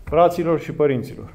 Fraților și părinților,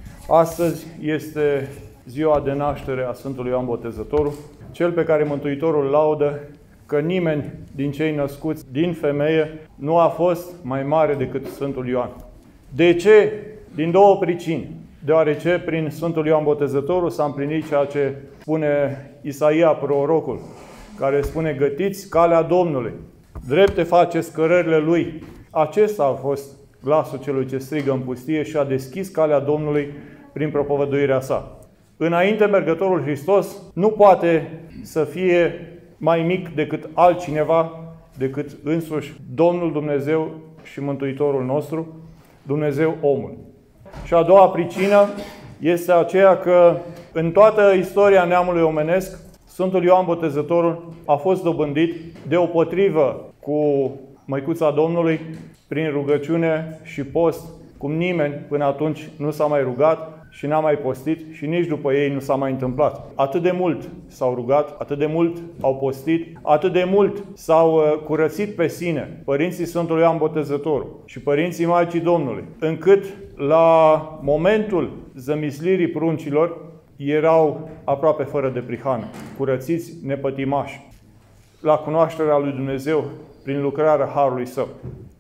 astăzi este ziua de naștere a Sfântului Ioan Botezătorul, cel pe care Mântuitorul laudă că nimeni din cei născuți din femeie nu a fost mai mare decât Sfântul Ioan. De ce? Din două pricini. Deoarece prin Sfântul Ioan Botezătorul s-a împlinit ceea ce spune Isaia, prorocul, care spune: gătiți calea Domnului, drepte faceți cărările Lui. Acesta a fost glasul celui ce strigă în pustie și a deschis calea Domnului prin propovăduirea sa. Înainte, mergătorul Hristos nu poate să fie mai mic decât altcineva, decât însuși Domnul Dumnezeu și Mântuitorul nostru, Dumnezeu omul. Și a doua pricină este aceea că în toată istoria neamului omenesc, Sfântul Ioan Botezătorul a fost dobândit deopotrivă cu Măicuța Domnului prin rugăciune și post, cum nimeni până atunci nu s-a mai rugat și n-a mai postit și nici după ei nu s-a mai întâmplat. Atât de mult s-au rugat, atât de mult au postit, atât de mult s-au curățit pe sine părinții Sfântului Ioan Botezătorul și părinții Maicii Domnului, încât la momentul zămislirii pruncilor erau aproape fără de prihană, curățiți, nepătimași, la cunoașterea lui Dumnezeu prin lucrarea Harului Său.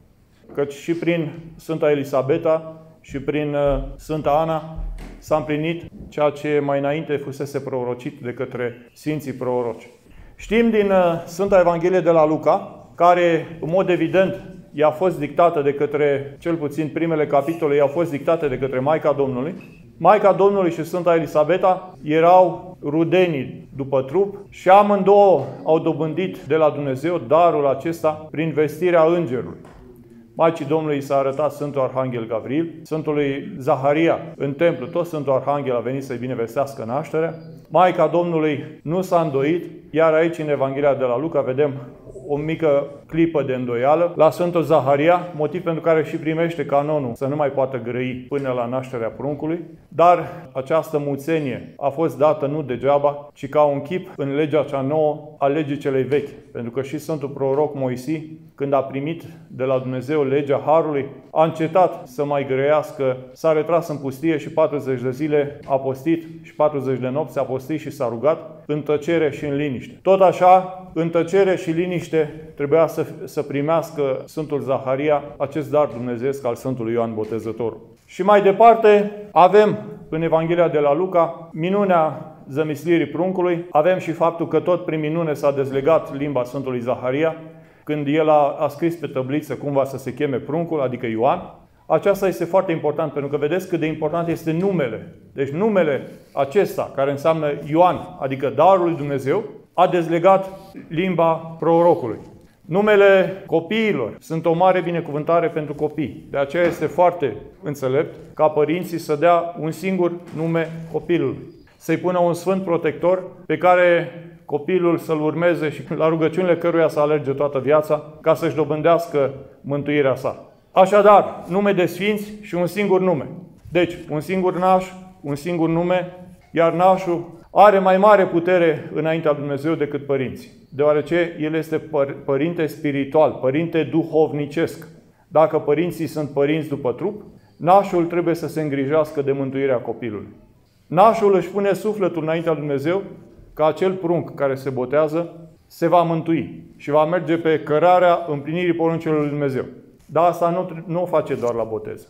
Căci și prin Sfânta Elisabeta și prin Sfânta Ana s-a împlinit ceea ce mai înainte fusese prorocit de către Sfinții Proroci. Știm din Sfânta Evanghelie de la Luca, care în mod evident i-a fost dictată de către, cel puțin primele capitole, i-au fost dictate de către Maica Domnului. Maica Domnului și Sfânta Elisabeta erau rudenii după trup și amândouă au dobândit de la Dumnezeu darul acesta prin vestirea îngerului. Maicii Domnului s-a arătat Sfântul Arhanghel Gavril, Sfântului Zaharia în templu, tot Sfântul Arhanghel a venit să-i binevestească nașterea. Maica Domnului nu s-a îndoit, iar aici în Evanghelia de la Luca vedem o mică clipă de îndoială la Sfântul Zaharia, motiv pentru care și primește canonul să nu mai poată grăi până la nașterea pruncului. Dar această muțenie a fost dată nu degeaba, ci ca un chip în legea cea nouă a legii celei vechi. Pentru că și Sfântul Proroc Moisi, când a primit de la Dumnezeu legea Harului, a încetat să mai grăiască, s-a retras în pustie și 40 de zile a postit și 40 de nopți a postit și s-a rugat în tăcere și în liniște. Tot așa, în tăcere și liniște trebuia să primească Sfântul Zaharia acest dar dumnezeiesc al Sfântului Ioan Botezătorul. Și mai departe avem în Evanghelia de la Luca minunea zămislirii pruncului. Avem și faptul că tot prin minune s-a dezlegat limba Sfântului Zaharia, când el a scris pe tăbliță cum va să se cheme pruncul, adică Ioan. Aceasta este foarte important, pentru că vedeți cât de important este numele. Deci numele acesta, care înseamnă Ioan, adică darul lui Dumnezeu, a dezlegat limba prorocului. Numele copiilor sunt o mare binecuvântare pentru copii. De aceea este foarte înțelept ca părinții să dea un singur nume copilului. Să-i pună un sfânt protector pe care copilul să-l urmeze și la rugăciunile căruia să alerge toată viața ca să-și dobândească mântuirea sa. Așadar, nume de sfinți și un singur nume. Deci, un singur naș, un singur nume, iar nașul are mai mare putere înaintea lui Dumnezeu decât părinții, deoarece el este părinte spiritual, părinte duhovnicesc. Dacă părinții sunt părinți după trup, nașul trebuie să se îngrijească de mântuirea copilului. Nașul își pune sufletul înaintea lui Dumnezeu că acel prunc care se botează se va mântui și va merge pe cărarea împlinirii poruncilor lui Dumnezeu. Dar asta nu o face doar la botez.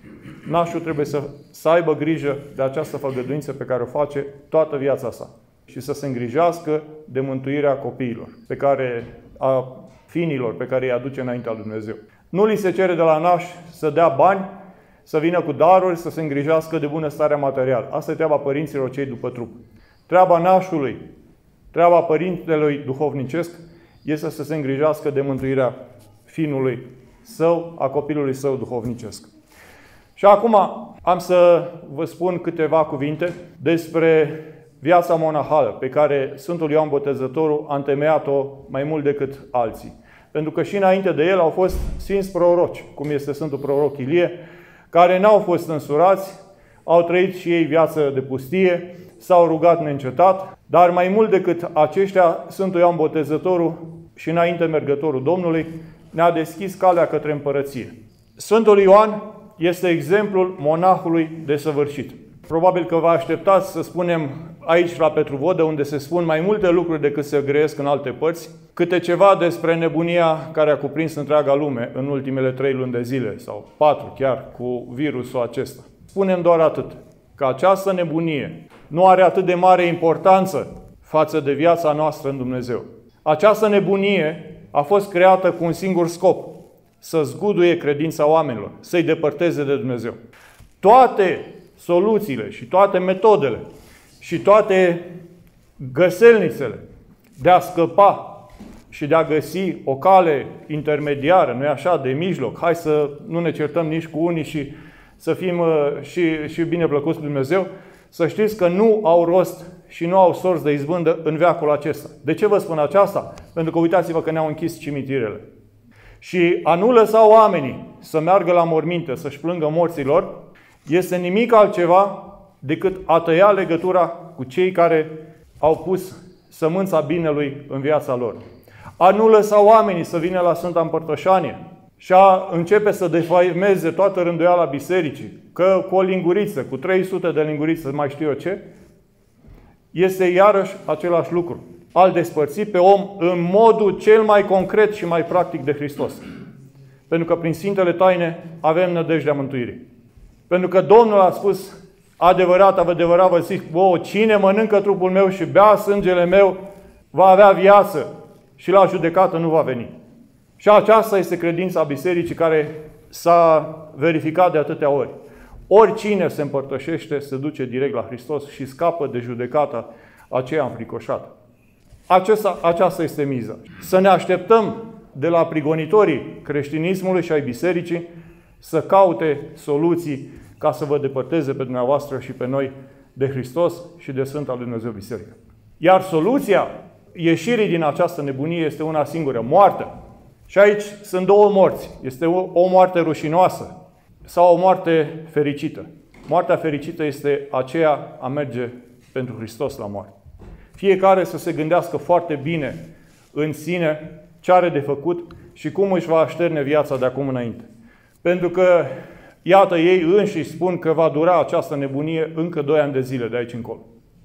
Nașul trebuie să aibă grijă de această făgăduință pe care o face toată viața sa și să se îngrijească de mântuirea copiilor, a finilor pe care îi aduce înaintea lui Dumnezeu. Nu li se cere de la naș să dea bani, să vină cu daruri, să se îngrijească de bunăstarea materială. Asta e treaba părinților cei după trup. Treaba nașului, treaba părintelui duhovnicesc, este să se îngrijească de mântuirea finului său, a copilului său duhovnicesc. Și acum am să vă spun câteva cuvinte despre viața monahală pe care Sfântul Ioan Botezătorul a întemeiat-o mai mult decât alții. Pentru că și înainte de el au fost sfinți proroci, cum este Sfântul Proroc Ilie, care n-au fost însurați, au trăit și ei viață de pustie, s-au rugat neîncetat, dar mai mult decât aceștia, Sfântul Ioan Botezătorul și înainte mergătorul Domnului ne-a deschis calea către împărăție. Sfântul Ioan este exemplul monahului desăvârșit. Probabil că vă așteptați să spunem aici la Petrovodă, unde se spun mai multe lucruri decât se grăiesc în alte părți, câte ceva despre nebunia care a cuprins întreaga lume în ultimele 3 luni de zile, sau 4 chiar, cu virusul acesta. Spunem doar atât, că această nebunie nu are atât de mare importanță față de viața noastră în Dumnezeu. Această nebunie a fost creată cu un singur scop, să zguduie credința oamenilor, să-i depărteze de Dumnezeu. Toate soluțiile și toate metodele și toate găselnițele de a scăpa și de a găsi o cale intermediară, nu-i așa, de mijloc, hai să nu ne certăm nici cu unii și să fim și bine plăcuți cu Dumnezeu, să știți că nu au rost și nu au sorți de izbândă în veacul acesta. De ce vă spun aceasta? Pentru că uitați-vă că ne-au închis cimitirele. Și a nu lăsa oamenii să meargă la morminte, să-și plângă morților, este nimic altceva decât a tăia legătura cu cei care au pus sămânța binelui în viața lor. A nu lăsa oamenii să vină la Sfânta Împărtășanie și a începe să defăimeze toată rânduiala bisericii, că cu o linguriță, cu 300 de lingurițe, mai știu eu ce, este iarăși același lucru. Al despărți pe om în modul cel mai concret și mai practic de Hristos. Pentru că prin Sfintele Taine avem nădejdea mântuirii. Pentru că Domnul a spus, adevărat vă zic, cine mănâncă trupul meu și bea sângele meu va avea viață și la judecată nu va veni. Și aceasta este credința bisericii care s-a verificat de atâtea ori. Oricine se împărtășește se duce direct la Hristos și scapă de judecata aceea înfricoșată. Aceasta este miza. Să ne așteptăm de la prigonitorii creștinismului și ai bisericii să caute soluții ca să vă depărteze pe dumneavoastră și pe noi de Hristos și de Sfânta lui Dumnezeu Biserică. Iar soluția ieșirii din această nebunie este una singură, moartea. Și aici sunt 2 morți. Este o moarte rușinoasă sau o moarte fericită. Moartea fericită este aceea a merge pentru Hristos la moarte. Fiecare să se gândească foarte bine în sine ce are de făcut și cum își va așterne viața de acum înainte. Pentru că, iată, ei înșiși spun că va dura această nebunie încă 2 ani de zile de aici încolo.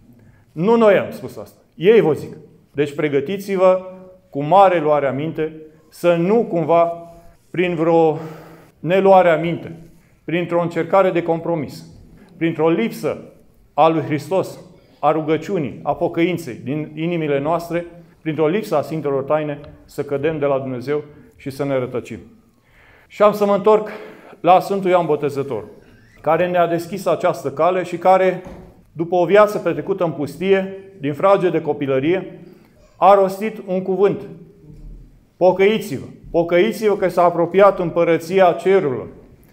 Nu noi am spus asta. Ei vă zic. Deci pregătiți-vă cu mare luare aminte să nu cumva, prin vreo neluare aminte, printr-o încercare de compromis, printr-o lipsă a lui Hristos, a rugăciunii, a pocăinței din inimile noastre, printr-o lipsă a Sfintelor Taine, să cădem de la Dumnezeu și să ne rătăcim. Și am să mă întorc la Sfântul Ioan Botezător, care ne-a deschis această cale și care, după o viață petrecută în pustie, din frage de copilărie, a rostit un cuvânt. Pocăiți-vă! Pocăiți-vă că s-a apropiat împărăția cerurilor.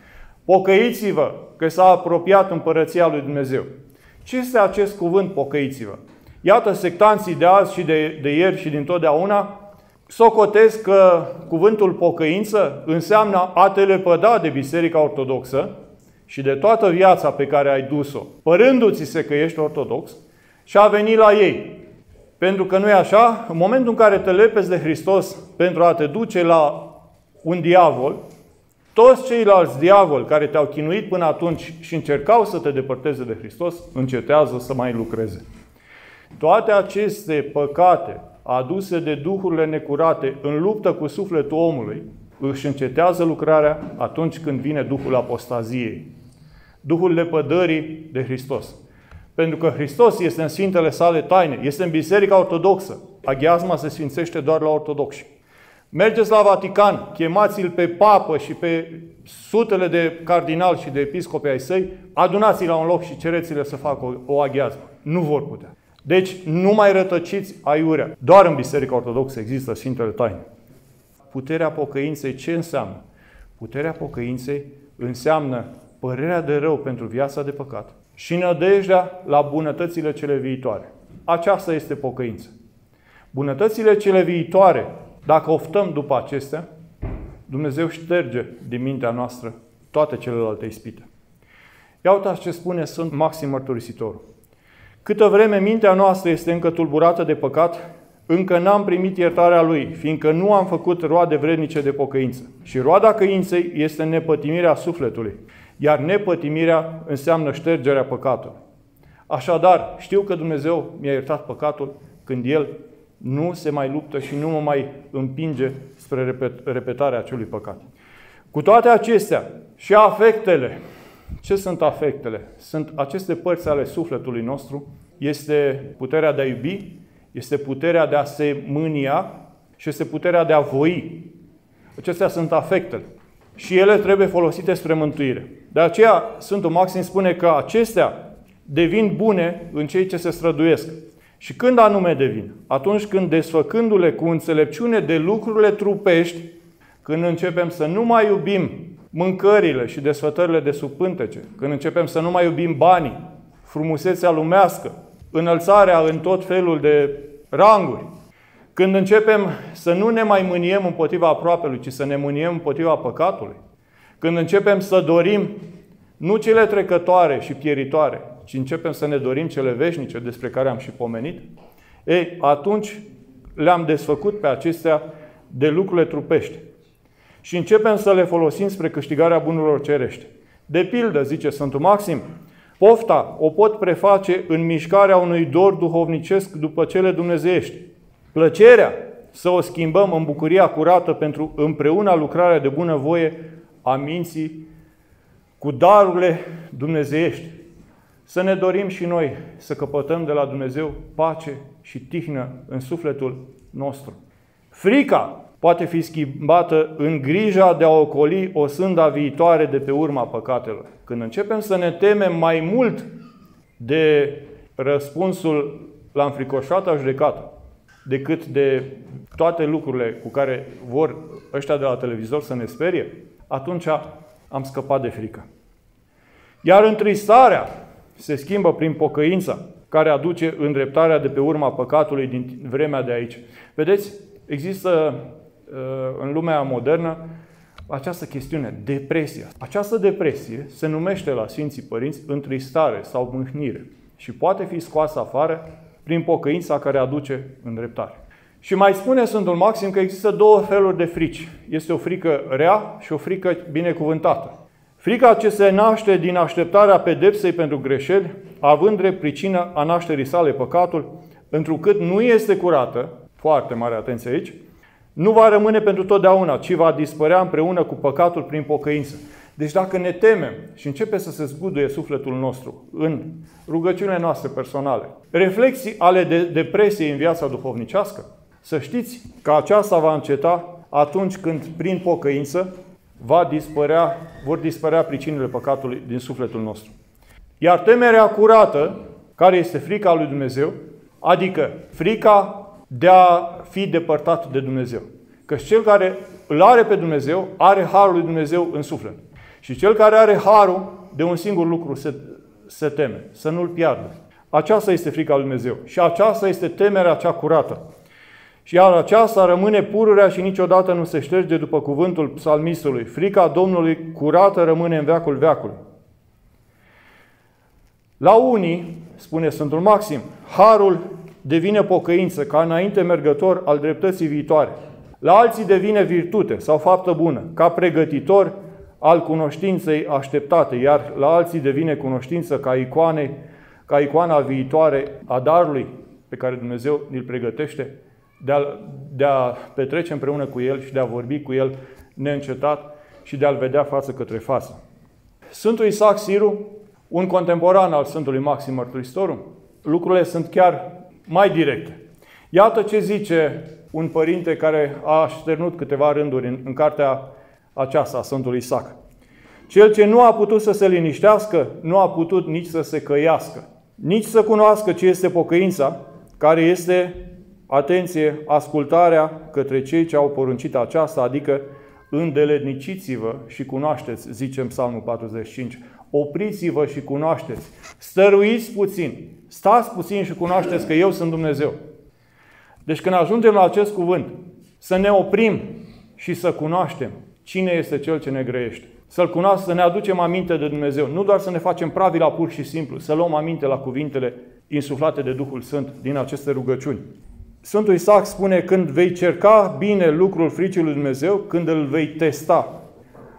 Pocăiți-vă că s-a apropiat împărăția lui Dumnezeu. Ce este acest cuvânt, pocăiți-vă? Iată, sectanții de azi și de ieri și dintotdeauna socotesc că cuvântul pocăință înseamnă a te lepăda de Biserica Ortodoxă și de toată viața pe care ai dus-o, părându-ți-se că ești ortodox, și a venit la ei. Pentru că nu e așa, în momentul în care te lepezi de Hristos pentru a te duce la un diavol, toți ceilalți diavoli care te-au chinuit până atunci și încercau să te depărteze de Hristos, încetează să mai lucreze. Toate aceste păcate aduse de duhurile necurate în luptă cu sufletul omului, își încetează lucrarea atunci când vine Duhul apostaziei, Duhul lepădării de Hristos. Pentru că Hristos este în Sfintele sale taine, este în Biserica Ortodoxă. Aghiazma se sfințește doar la ortodoxi. Mergeți la Vatican, chemați-l pe papă și pe sutele de cardinali și de episcopi ai săi, adunați-i la un loc și cereți-le să facă o aghiazmă. Nu vor putea. Deci nu mai rătăciți aiurea. Doar în Biserica Ortodoxă există Sfintele Taine. Puterea pocăinței ce înseamnă? Puterea pocăinței înseamnă părerea de rău pentru viața de păcat și nădejdea la bunătățile cele viitoare. Aceasta este pocăință. Bunătățile cele viitoare, dacă oftăm după acestea, Dumnezeu șterge din mintea noastră toate celelalte ispite. Ia uitați ce spune Sfânt Maxim Mărturisitorul. Câtă vreme mintea noastră este încă tulburată de păcat, încă n-am primit iertarea Lui, fiindcă nu am făcut roade vrednice de pocăință. Și roada căinței este nepătimirea sufletului. iar nepătimirea înseamnă ștergerea păcatului. Așadar, știu că Dumnezeu mi-a iertat păcatul când El nu se mai luptă și nu mă mai împinge spre repetarea acelui păcat. Cu toate acestea, și afectele. Ce sunt afectele? Sunt aceste părți ale sufletului nostru. Este puterea de a iubi, este puterea de a se mânia și este puterea de a voi. Acestea sunt afectele. Și ele trebuie folosite spre mântuire. De aceea, Sfântul Maxim spune că acestea devin bune în cei ce se străduiesc. Și când anume devin? Atunci când, desfăcându-le cu înțelepciune de lucrurile trupești, când începem să nu mai iubim mâncările și desfătările de sub pântece, când începem să nu mai iubim banii, frumusețea lumească, înălțarea în tot felul de ranguri, când începem să nu ne mai mâniem împotriva aproapelui, ci să ne mâniem împotriva păcatului, când începem să dorim nu cele trecătoare și pieritoare, ci începem să ne dorim cele veșnice despre care am și pomenit, atunci le-am desfăcut pe acestea de lucrurile trupești. Și începem să le folosim spre câștigarea bunurilor cerești. De pildă, zice Sfântul Maxim, pofta o pot preface în mișcarea unui dor duhovnicesc după cele dumnezeiești. Plăcerea să o schimbăm în bucuria curată pentru împreună lucrarea de bunăvoie a minții cu darurile dumnezeiești. Să ne dorim și noi să căpătăm de la Dumnezeu pace și tihnă în sufletul nostru. Frica poate fi schimbată în grija de a ocoli o sânda viitoare de pe urma păcatelor. Când începem să ne temem mai mult de răspunsul la înfricoșata judecată, decât de toate lucrurile cu care vor ăștia de la televizor să ne sperie, atunci am scăpat de frică. Iar întristarea se schimbă prin pocăința, care aduce îndreptarea de pe urma păcatului din vremea de aici. Vedeți, există în lumea modernă această chestiune, depresia. Această depresie se numește la Sfinții Părinți întristare sau mâhnire și poate fi scoasă afară prin pocăința care aduce îndreptare. Și mai spune Sfântul Maxim că există două feluri de frici. Este o frică rea și o frică binecuvântată. Frica ce se naște din așteptarea pedepsei pentru greșeli, având drept pricină a nașterii sale păcatul, întrucât nu este curată, foarte mare atenție aici, nu va rămâne pentru totdeauna, ci va dispărea împreună cu păcatul prin pocăință. Deci dacă ne temem și începe să se zguduie sufletul nostru în rugăciunile noastre personale, reflexii ale depresiei în viața duhovnicească, să știți că aceasta va înceta atunci când, prin pocăință, vor dispărea pricinile păcatului din sufletul nostru. Iar temerea curată, care este frica lui Dumnezeu, adică frica de a fi depărtat de Dumnezeu. Că cel care îl are pe Dumnezeu, are harul lui Dumnezeu în suflet. Și cel care are harul, de un singur lucru se teme, să nu-l piardă. Aceasta este frica lui Dumnezeu. Și aceasta este temerea cea curată. Și iar aceasta rămâne pururea și niciodată nu se șterge după cuvântul psalmistului. Frica Domnului curată rămâne în veacul veacului. La unii, spune Sfântul Maxim, harul devine pocăință, ca înainte mergător al dreptății viitoare. La alții devine virtute sau faptă bună, ca pregătitor al cunoștinței așteptate, iar la alții devine cunoștință ca icoana viitoare a darului pe care Dumnezeu îl pregătește, de a petrece împreună cu El și de a vorbi cu El neîncetat și de a-L vedea față către față. Sfântul Isaac Siru, un contemporan al Sfântului Maxim Mărturisitorul, lucrurile sunt chiar mai directe. Iată ce zice un părinte care a șternut câteva rânduri în cartea aceasta a Sfântului Isaac. Cel ce nu a putut să se liniștească, nu a putut nici să se căiască, nici să cunoască ce este pocăința, care este, atenție, ascultarea către cei ce au poruncit aceasta, adică îndeletniciți-vă și cunoașteți, zice Psalmul 45. Opriți-vă și cunoașteți. Stăruiți puțin. Stați puțin și cunoașteți că eu sunt Dumnezeu. Deci când ajungem la acest cuvânt, să ne oprim și să cunoaștem cine este Cel ce ne grăiește. Să-L cunoaștem, să ne aducem aminte de Dumnezeu. Nu doar să ne facem pravila pur și simplu, să luăm aminte la cuvintele insuflate de Duhul Sfânt din aceste rugăciuni. Sfântul Isaac spune, când vei cerca bine lucrul fricii lui Dumnezeu, când îl vei testa,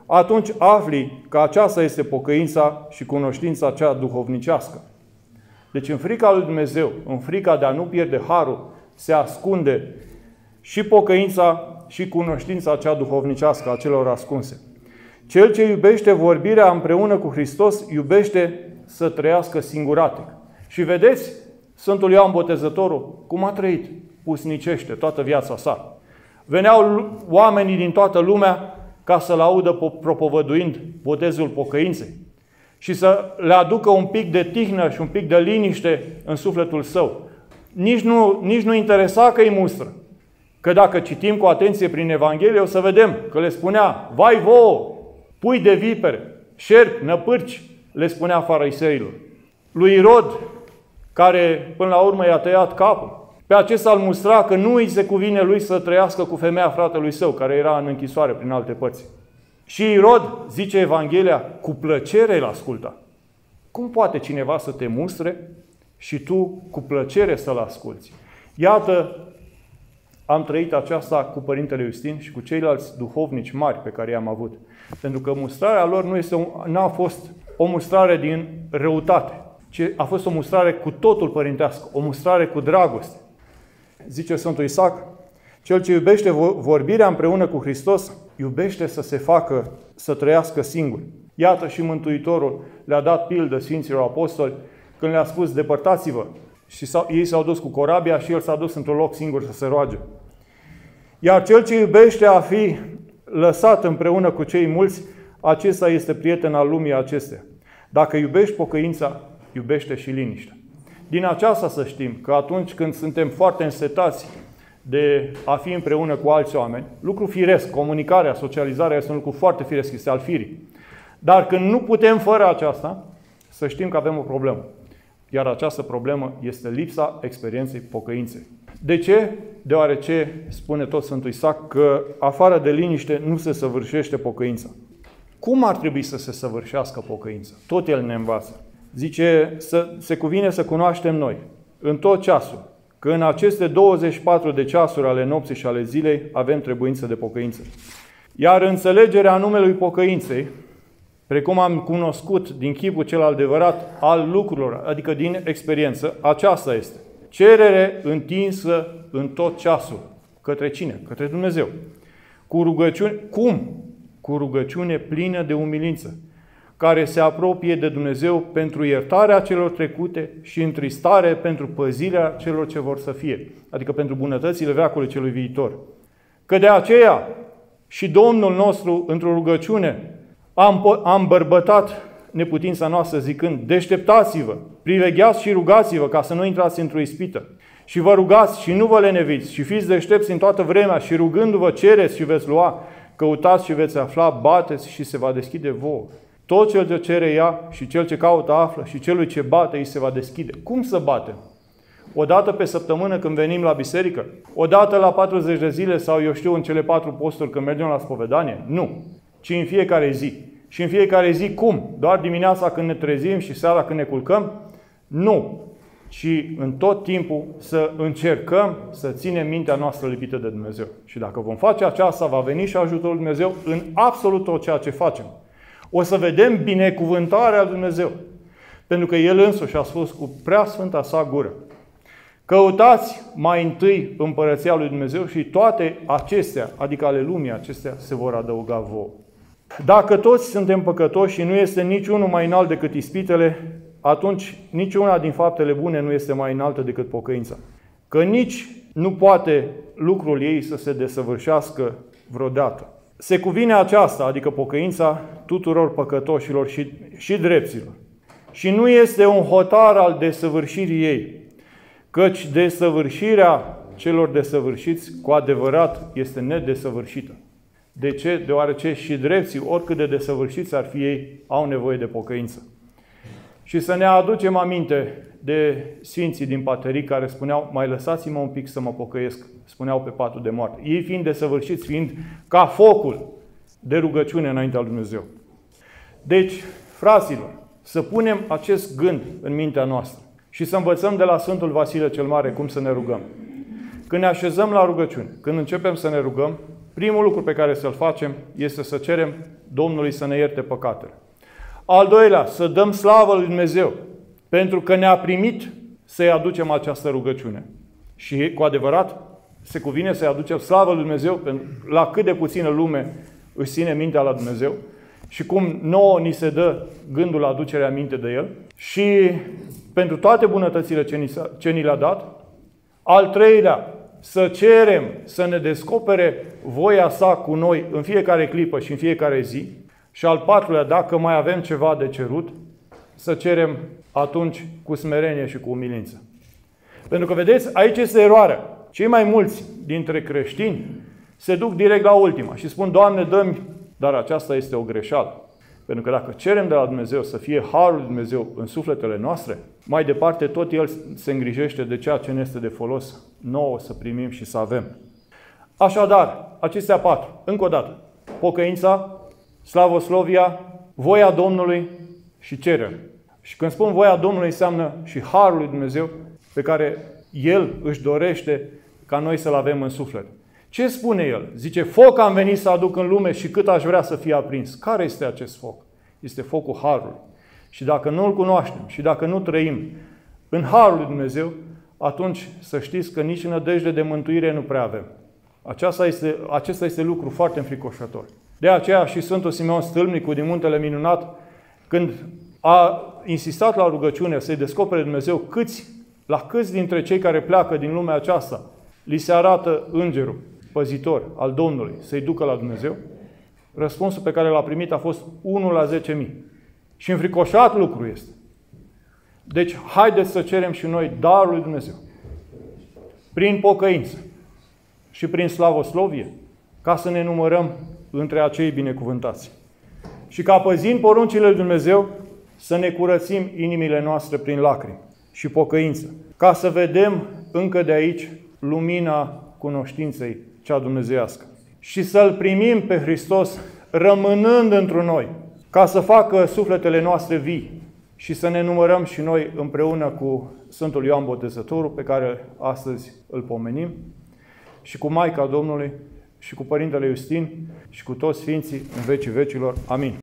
atunci afli că aceasta este pocăința și cunoștința cea duhovnicească. Deci în frica lui Dumnezeu, în frica de a nu pierde harul, se ascunde și pocăința și cunoștința cea duhovnicească a celor ascunse. Cel ce iubește vorbirea împreună cu Hristos, iubește să trăiască singuratic. Și vedeți, Sfântul Ioan Botezătorul, cum a trăit pusnicește toată viața sa. Veneau oamenii din toată lumea ca să-l audă propovăduind botezul pocăinței și să le aducă un pic de tihnă și un pic de liniște în sufletul său. Nici nu interesa că îi mustră. Că dacă citim cu atenție prin Evanghelie, o să vedem că le spunea: vai vouă, pui de vipere, șerpi, năpârci, le spunea fariseilor. Lui Irod, care până la urmă i-a tăiat capul, pe acesta îl mustra că nu îi se cuvine lui să trăiască cu femeia fratelui său, care era în închisoare prin alte părți. Și Irod, zice Evanghelia, cu plăcere îl asculta. Cum poate cineva să te mustre și tu cu plăcere să-l asculți? Iată, am trăit aceasta cu Părintele Iustin și cu ceilalți duhovnici mari pe care i-am avut. Pentru că mustrarea lor n-a fost o mustrare din răutate, ci a fost o mustrare cu totul părintească, o mustrare cu dragoste. Zice Sfântul Isaac: cel ce iubește vorbirea împreună cu Hristos, iubește să trăiască singur. Iată și Mântuitorul le-a dat pildă Sfinților Apostoli când le-a spus: depărtați-vă. Și ei s-au dus cu corabia și el s-a dus într-un loc singur să se roage. Iar cel ce iubește a fi lăsat împreună cu cei mulți, acesta este prieten al lumii acestea. Dacă iubești pocăința, iubește și liniștea. Din aceasta să știm că atunci când suntem foarte însetați de a fi împreună cu alți oameni, lucru firesc, comunicarea, socializarea este un lucru foarte firesc, este al firii. Dar când nu putem fără aceasta, să știm că avem o problemă. Iar această problemă este lipsa experienței pocăinței. De ce? Deoarece spune tot Sfântul Isaac că afară de liniște nu se săvârșește pocăința. Cum ar trebui să se săvârșească pocăința? Tot el ne învață. Zice, se cuvine să cunoaștem noi, în tot ceasul, că în aceste 24 de ceasuri ale nopții și ale zilei avem trebuință de pocăință. Iar înțelegerea numelui pocăinței, precum am cunoscut din chipul cel adevărat al lucrurilor, adică din experiență, aceasta este: cerere întinsă în tot ceasul. Către cine? Către Dumnezeu. Cu rugăciune. Cum? Cu rugăciune plină de umilință, care se apropie de Dumnezeu pentru iertarea celor trecute și întristare pentru păzirea celor ce vor să fie, adică pentru bunătățile veacului celui viitor. Că de aceea și Domnul nostru, într-o rugăciune, a îmbărbătat neputința noastră zicând: deșteptați-vă, privegheați și rugați-vă ca să nu intrați într-o ispită. Și vă rugați și nu vă leneviți și fiți deștepți în toată vremea și rugându-vă cereți și veți lua, căutați și veți afla, bateți și se va deschide vouă. Tot cel ce cere ia și cel ce caută află și celui ce bate îi se va deschide. Cum să batem? O dată pe săptămână când venim la biserică? O dată la 40 de zile sau eu știu în cele 4 posturi când mergem la spovedanie? Nu. Ci în fiecare zi. Și în fiecare zi cum? Doar dimineața când ne trezim și seara când ne culcăm? Nu. Ci în tot timpul să încercăm să ținem mintea noastră lipită de Dumnezeu. Și dacă vom face aceasta, va veni și ajutorul Dumnezeu în absolut tot ceea ce facem. O să vedem binecuvântarea lui Dumnezeu. Pentru că El însuși a spus cu prea sfânta sa gură: căutați mai întâi împărăția lui Dumnezeu și toate acestea, adică ale lumii acestea, se vor adăuga vouă. Dacă toți suntem păcătoși și nu este niciunul mai înalt decât ispitele, atunci niciuna din faptele bune nu este mai înaltă decât pocăința. Că nici nu poate lucrul ei să se desăvârșească vreodată. Se cuvine aceasta, adică pocăința, tuturor păcătoșilor și drepților. Și nu este un hotar al desăvârșirii ei, căci desăvârșirea celor desăvârșiți cu adevărat este nedesăvârșită. De ce? Deoarece și drepții, oricât de desăvârșiți ar fi ei, au nevoie de pocăință. Și să ne aducem aminte de sfinții din Pateric care spuneau: mai lăsați-mă un pic să mă pocăiesc, spuneau pe patul de moarte. Ei fiind desăvârșiți, fiind ca focul de rugăciune înaintea lui Dumnezeu. Deci, fraților, să punem acest gând în mintea noastră și să învățăm de la Sfântul Vasile cel Mare cum să ne rugăm. Când ne așezăm la rugăciune, când începem să ne rugăm, primul lucru pe care să-l facem este să cerem Domnului să ne ierte păcatele. Al doilea, să dăm slavă lui Dumnezeu, pentru că ne-a primit să-i aducem această rugăciune. Și cu adevărat se cuvine să-i aducem slavă lui Dumnezeu la cât de puțină lume își ține mintea la Dumnezeu și cum nouă ni se dă gândul la aducerea minte de El și pentru toate bunătățile ce ni le-a dat. Al treilea, să cerem să ne descopere voia sa cu noi în fiecare clipă și în fiecare zi. Și al patrulea, dacă mai avem ceva de cerut, să cerem atunci cu smerenie și cu umilință. Pentru că, vedeți, aici este eroarea. Cei mai mulți dintre creștini se duc direct la ultima și spun, Doamne, dă-mi, dar aceasta este o greșeală. Pentru că dacă cerem de la Dumnezeu să fie harul lui Dumnezeu în sufletele noastre, mai departe tot El se îngrijește de ceea ce ne este de folos nouă să primim și să avem. Așadar, acestea patru, încă o dată, pocăința, slavoslovia, voia Domnului și cererea. Și când spun voia Domnului, înseamnă și harul lui Dumnezeu pe care El își dorește ca noi să-L avem în suflet. Ce spune El? Zice, foc am venit să aduc în lume și cât aș vrea să fie aprins. Care este acest foc? Este focul harului. Și dacă nu îl cunoaștem și dacă nu trăim în harul lui Dumnezeu, atunci să știți că nici nădejde de mântuire nu prea avem. Acesta este lucru foarte înfricoșător. De aceea și Sfântul Simeon Stâlpnicul din Muntele Minunat, când a insistat la rugăciune să-i descopere Dumnezeu la câți dintre cei care pleacă din lumea aceasta li se arată îngerul păzitor al Domnului să-i ducă la Dumnezeu, răspunsul pe care l-a primit a fost 1 la 10.000. Și înfricoșat lucru este. Deci, haideți să cerem și noi darul lui Dumnezeu. Prin pocăință și prin slavoslovie, ca să ne numărăm între acei binecuvântați. Și ca păzind poruncile lui Dumnezeu, să ne curățim inimile noastre prin lacrimi și pocăință, ca să vedem încă de aici lumina cunoștinței cea dumnezeiască. Și să-L primim pe Hristos rămânând într noi, ca să facă sufletele noastre vii și să ne numărăm și noi împreună cu Sfântul Ioan Botezătorul, pe care astăzi îl pomenim, și cu Maica Domnului, și cu Părintele Iustin, și cu toți Sfinții în vecii vecilor. Amin.